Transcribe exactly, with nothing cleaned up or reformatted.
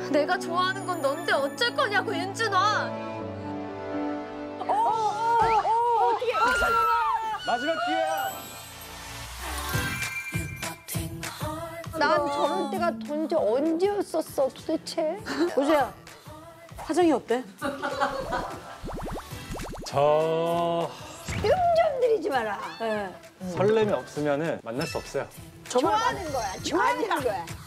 내가 좋아하는 건 넌데 어쩔 거냐고, 윤준아. 어, 어, 어, 어떻게? 어, 잠깐만. 마지막 기회야. 난 저런 때가 언제 언제였었어 도대체? 보주야, 화정이 어때? 저 뜸좀 들이지 마라. 네. 설렘이 없으면은 만날 수 없어요. 좋아하는 거야, 좋아하는 거야.